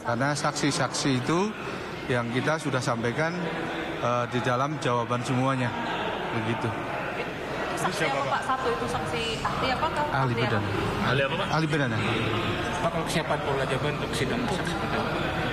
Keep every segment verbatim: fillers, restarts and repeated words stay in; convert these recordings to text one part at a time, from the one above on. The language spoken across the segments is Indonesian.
Karena saksi-saksi itu yang kita sudah sampaikan uh, di dalam jawaban semuanya, begitu. Saksi apa Pak? Satu itu saksi ahli apa? Ahli pidana. Ahli apa Pak? Ahli pidana. Pak, kalau kesiapan Polda Jabar untuk sidang saksi apa?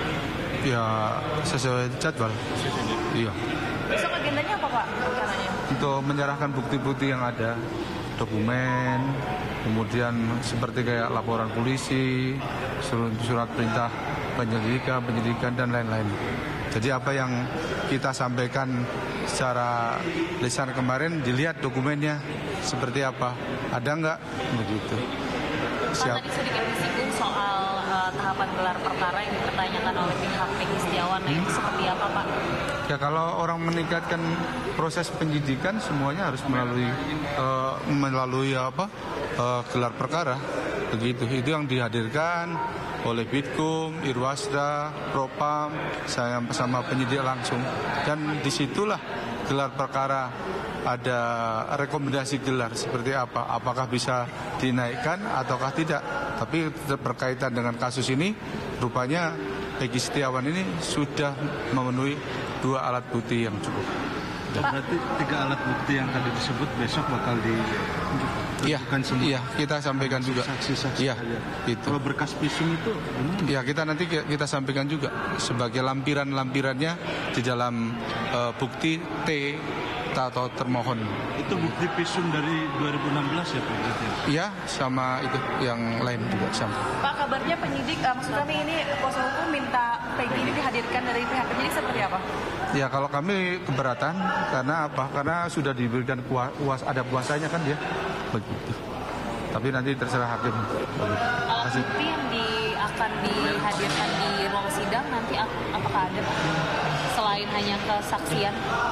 Ya sesuai jadwal. Iya. Besok agendanya apa Pak rencananya? Untuk menyerahkan bukti-bukti yang ada, dokumen, kemudian seperti kayak laporan polisi, surat, surat perintah penyelidikan, penyelidikan dan lain-lain. Jadi apa yang kita sampaikan secara lisan kemarin dilihat dokumennya seperti apa, ada nggak begitu. Siap. Pak, tadi sedikit disinggung soal uh, tahapan gelar perkara yang dipertanyakan oleh pihak Peggy Setiawan, nah itu seperti apa Pak? Ya kalau orang meningkatkan proses penyidikan semuanya harus melalui uh, melalui apa uh, gelar perkara, begitu. Itu yang dihadirkan oleh Bitkum, Irwasda, Propam, saya sama penyidik langsung. Dan disitulah gelar perkara ada rekomendasi gelar seperti apa, apakah bisa dinaikkan ataukah tidak. Tapi berkaitan dengan kasus ini, rupanya Peggy Setiawan ini sudah memenuhi dua alat bukti yang cukup. Dan berarti tiga alat bukti yang tadi disebut besok bakal di Iya, iya, kita sampaikan juga. Saksi-saksi. Iya, itu. Kalau berkas visum itu gimana? Ya, kita nanti kita sampaikan juga sebagai lampiran-lampirannya di dalam uh, bukti T atau termohon. Itu bukti visum dari dua ribu enam belas ya Pak? Iya, sama itu yang lain juga sama. Pak, kabarnya penyidik, uh, maksud kami ini kuasa hukum minta Peggy ini dihadirkan dari pihak penyidik seperti apa? Ya, kalau kami keberatan karena apa? Karena sudah diberikan kuas, ada kuasanya kan dia. Begitu. Tapi nanti terserah hakim. Alat bukti yang di, akan dihadirkan di ruang sidang nanti apakah ada selain hanya kesaksian?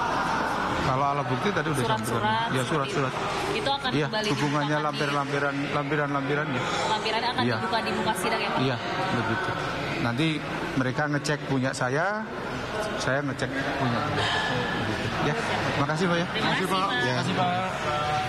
Kalau alat bukti tadi udah surat-surat, ya surat-surat. Itu akan ya, kembali hubungannya lampir-lampiran, lampiran-lampirannya. Lampirannya akan ya. dibuka di muka sidang ya Pak? Iya, begitu. Nanti mereka ngecek punya saya, saya ngecek punya. Begitu. Ya, makasih Pak ya. Terima kasih Pak. Ya. Terima kasih Pak.